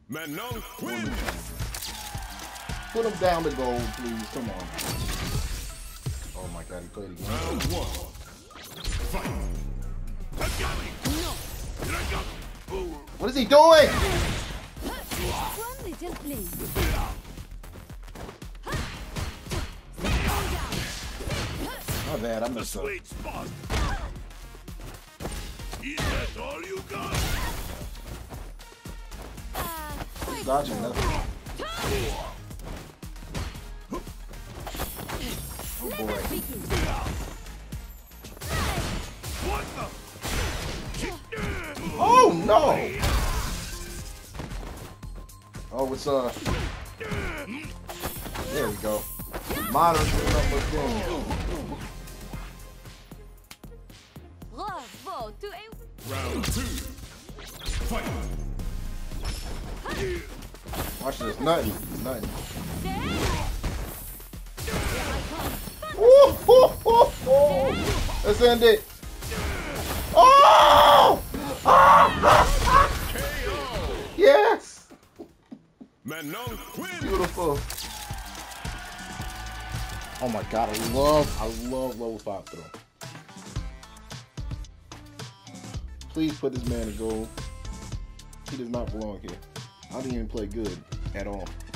Maintenant win. Put him down to gold, please. Come on. Oh my God, he played again. Round one. Fight. What is he doing? My bad, I messed up. Sweet spot. Is that all you got? He's dodging nothing. Oh boy. What the? Oh no! Oh, it's there we go. Modern number game. Round two. Fight. Watch this, nothing. Ooh, ooh, ooh, ooh. Let's end it. Oh! Yes! Maintenant win. Beautiful. Oh my God, I love level 5 throw. Please put this man in goal. He does not belong here. I didn't even play good at all.